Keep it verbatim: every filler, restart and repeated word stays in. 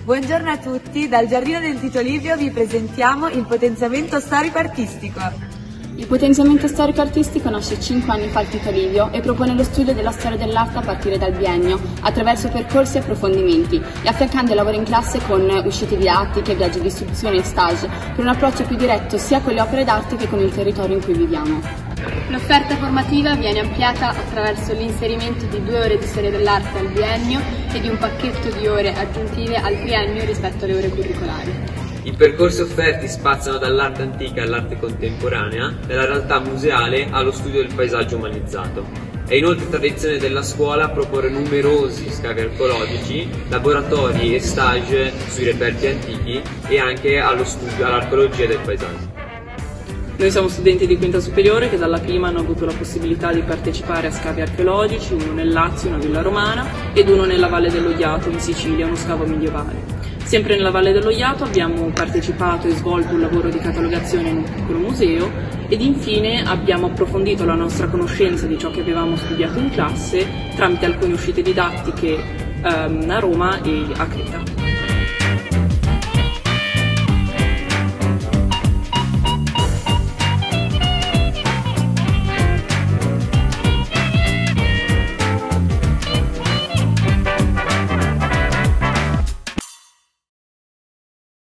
Buongiorno a tutti, dal Giardino del Tito Livio vi presentiamo il potenziamento storico-artistico. Il potenziamento storico-artistico nasce cinque anni fa al Tito Livio e propone lo studio della storia dell'arte a partire dal biennio, attraverso percorsi e approfondimenti, e affiancando il lavoro in classe con uscite didattiche, viaggi di istruzione e stage, per un approccio più diretto sia con le opere d'arte che con il territorio in cui viviamo. L'offerta formativa viene ampliata attraverso l'inserimento di due ore di storia dell'arte al biennio e di un pacchetto di ore aggiuntive al triennio rispetto alle ore curricolari. I percorsi offerti spaziano dall'arte antica all'arte contemporanea, dalla realtà museale allo studio del paesaggio umanizzato. È inoltre tradizione della scuola proporre numerosi scavi archeologici, laboratori e stage sui reperti antichi e anche allo studio all'archeologia del paesaggio. Noi siamo studenti di quinta superiore che dalla prima hanno avuto la possibilità di partecipare a scavi archeologici, uno nel Lazio, una villa romana, ed uno nella Valle dello Iato in Sicilia, uno scavo medievale. Sempre nella Valle dello Iato abbiamo partecipato e svolto un lavoro di catalogazione in un piccolo museo ed infine abbiamo approfondito la nostra conoscenza di ciò che avevamo studiato in classe tramite alcune uscite didattiche ehm, a Roma e a Creta.